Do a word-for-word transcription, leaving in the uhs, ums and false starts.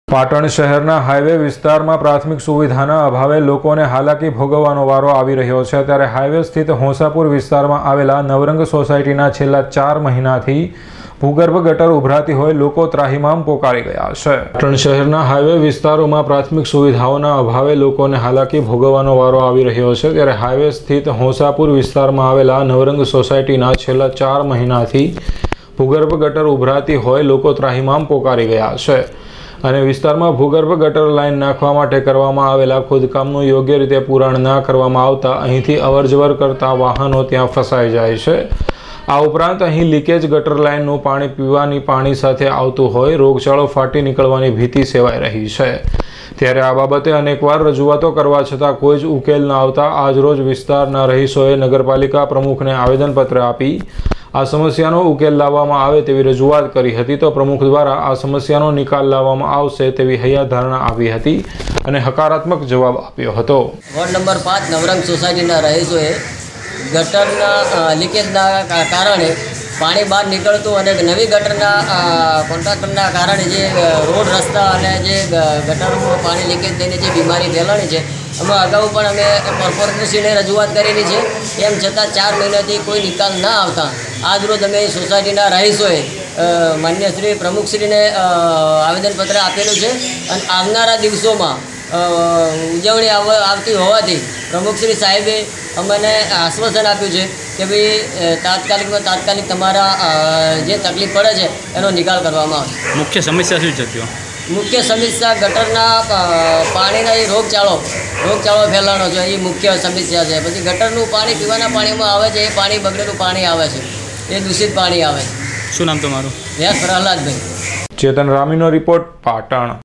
પાટણ શહેરના હાઈવે વિસ્તારમાં પ્રાથમિક સુવિધાના અભાવે લોકોને હાલાકી ભોગવવાનો વારો આવી રહ્યો છે। ત્યારે હાઈવે સ્થિત હોસાપુર વિસ્તારમાં આવેલા નવરંગ સોસાયટીના છેલ્લા ચાર મહિનાથી ભૂગર્ભ ગટર ઉભરાતી હોય લોકો ત્રાહિમામ પોકારી ગયા છે। પાટણ શહેરના હાઈવે વિસ્તારોમાં પ્રાથમિક સુવિધાઓના અભાવે લોકોને હાલાકી ભોગવવાનો વારો આવી રહ્યો છે। ત્યારે હાઈવે સ્થિત હોસાપુર વિસ્તારમાં આવેલા નવરંગ સોસાયટીના છેલ્લા ચાર મહિનાથી ભૂગર્ભ ગટર ઉભરાતી હોય લોકો ત્રાહિમામ પોકારી ગયા છે અને વિસ્તારમાં ભૂગર્ભ ગટર લાઇન નાખવા માટે કરવામાં આવેલા ખોદકામનું યોગ્ય રીતે પૂરણ ના કરવામાં આવતા અહીંથી અવરજવર કરતા વાહનો ત્યાં ફસાઈ જાય છે। આ ઉપરાંત અહીં લીકેજ ગટર લાઇનનું પાણી પીવાની પાણી સાથે આવતું હોય રોગચાળો ફાટી નીકળવાની ભીતિ સેવાઈ રહી છે। ત્યારે આ બાબતે અનેકવાર રજૂઆતો કરવા છતાં કોઈ જ ઉકેલ ન આવતા આજરોજ વિસ્તારના રહીશોએ નગરપાલિકા પ્રમુખને આવેદનપત્ર આપી આ સમસ્યાનો ઉકેલ લાવવામાં આવે તેવી રજૂઆત કરી હતી। તો પ્રમુખ દ્વારા આ સમસ્યાનો નિકાલ લાવવામાં આવશે તેવી હૈયાધારણા આવી હતી અને હકારાત્મક જવાબ આપ્યો હતો। વોર્ડ નંબર પાંચ નવરંગ સોસાયટીના રહીશોએ ગટરના લીકેજના કારણે પાણી બહાર નીકળતું અને નવી ગટરના કોન્ટ્રાક્ટરના કારણે જે રોડ રસ્તા અને જે ગટરમાં પાણી લીકેજ થઈને જે બીમારી ફેલાણી છે એમાં અગાઉ પણ અમે કોર્પોરેશનને રજૂઆત કરેલી છે। એમ છતાં ચાર મહિનાથી કોઈ નિકાલ ના આવતા આજરોજ અમે સોસાયટીના રહીશોએ માન્ય શ્રી પ્રમુખશ્રીને આવેદનપત્ર આપેલું છે અને આવનારા દિવસોમાં ઉજવણી આવતી હોવાથી પ્રમુખશ્રી સાહેબે અમને આશ્વાસન આપ્યું છે કે ભાઈ તાત્કાલિકમાં તાત્કાલિક તમારા જે તકલીફ પડે છે એનો નિકાલ કરવામાં આવશે। મુખ્ય સમસ્યા શું છે? મુખ્ય સમસ્યા ગટરના પાણીના એ રોગચાળો રોગચાળો ફેલાવાનો છે એ મુખ્ય સમસ્યા છે। પછી ગટરનું પાણી પીવાના પાણીમાં આવે છે એ પાણી બગડેલું પાણી આવે છે એ દૂષિત પાણી આવે છે। શું નામ તમારું? વ્યાસ પ્રહલાદભાઈ। ચેતન રામીનો રિપોર્ટ, પાટણ।